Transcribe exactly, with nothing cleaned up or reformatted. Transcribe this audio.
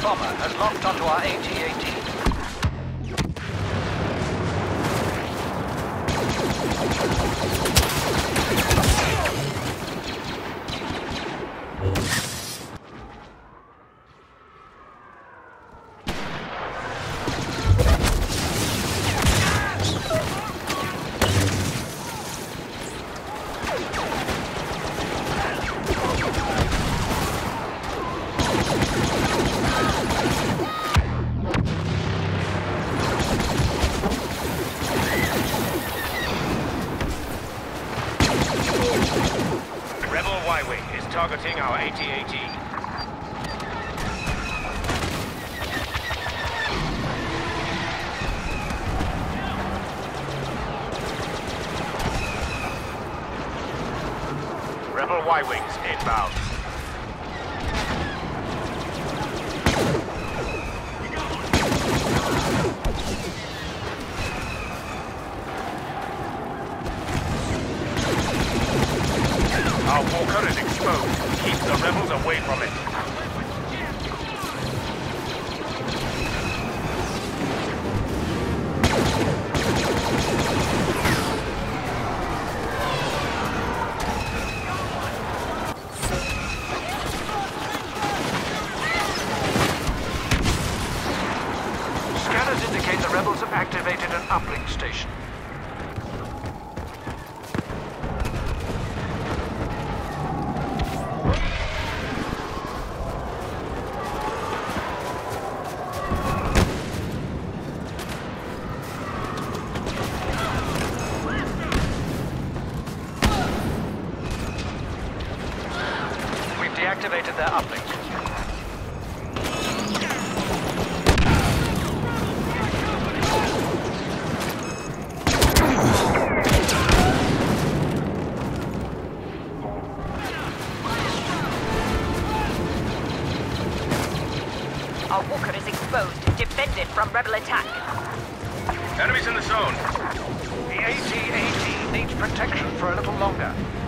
bomber has locked onto our A T A T. Rebel Y-Wing is targeting our A T A T. Rebel Y-Wings inbound. Our Walker is exposed. Keep the rebels away from it. Scanners indicate the rebels have activated an uplink station. Deactivated their uplink. Our Walker is exposed. Defend it from rebel attack. Enemies in the zone. The A T A T needs protection for a little longer.